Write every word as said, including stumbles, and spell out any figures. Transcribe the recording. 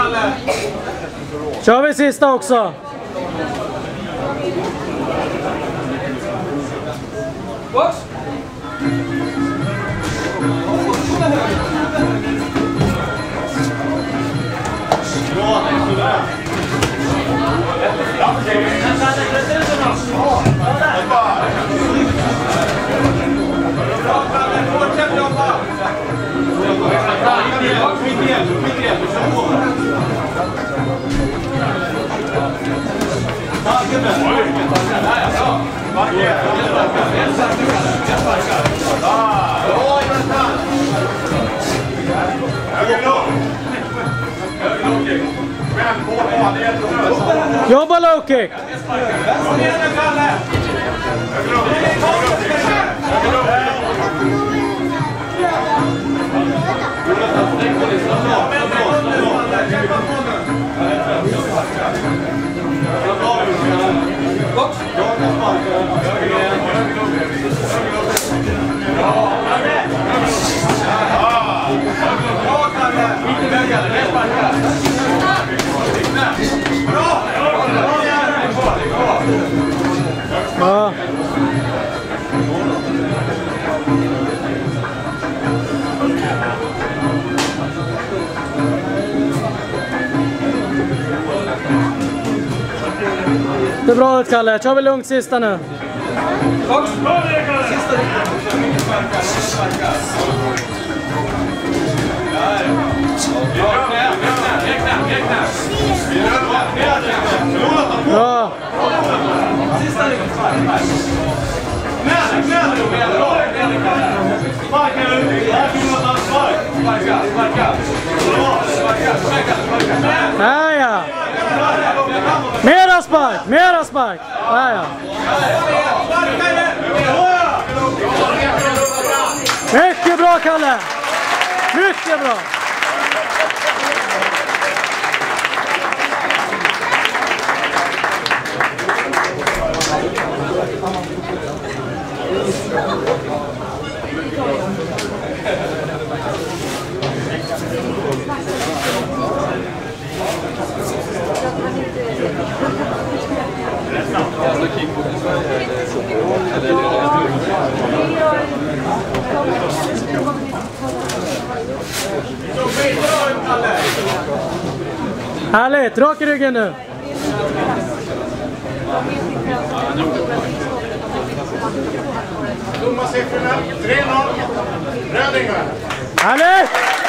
Kör vi sista också. Box. Bra, det är sådär. Ja, okej. Fortsätt jobba. Skit igen, skit igen. Kör på. Backa med. Där, ja. Backa. Ah, bra, Jonathan. Höger lång. Höger lång kick. Fem på, det är jättebra. Jobba low kick. Kom igen nu, Kalle. Höger lång. Höger lång. Ja. Det är bra ut, Kalle. Kör vi lugnt sista nu. Bra. Ja, ja. Mera spark, mera spark. Ja, ja. Mycket bra, Kalle. Mycket bra. Härligt, rak i ryggen nu. Domarsiffrorna tre noll. Rödingar. Härligt!